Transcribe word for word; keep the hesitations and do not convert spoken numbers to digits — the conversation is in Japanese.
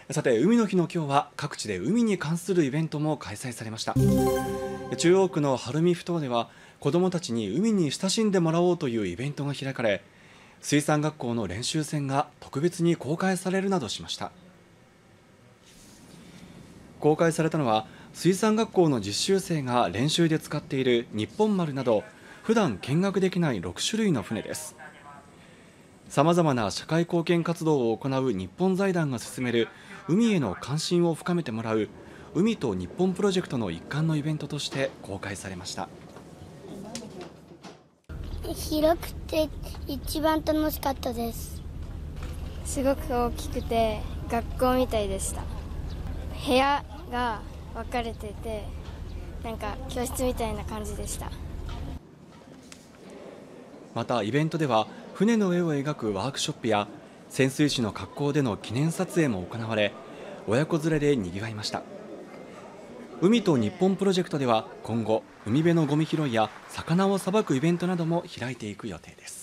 さて、海の日の今日は各地で海に関するイベントも開催されました。中央区の晴海ふ頭では子どもたちに海に親しんでもらおうというイベントが開かれ、水産学校の練習船が特別に公開されるなどしました。公開されたのは水産学校の実習生が練習で使っている日本丸など普段見学できないろくしゅるいの船です。さまざまな社会貢献活動を行う日本財団が進める海への関心を深めてもらう海と日本プロジェクトの一環のイベントとして公開されました。 広くて一番楽しかったです。 すごく大きくて学校みたいでした。部屋が分かれてて、なんか教室みたいな感じでした。 またイベントでは船の絵を描くワークショップや潜水士の格好での記念撮影も行われ、親子連れでにぎわいました。海と日本プロジェクトでは今後、海辺のゴミ拾いや魚をさばくイベントなども開いていく予定です。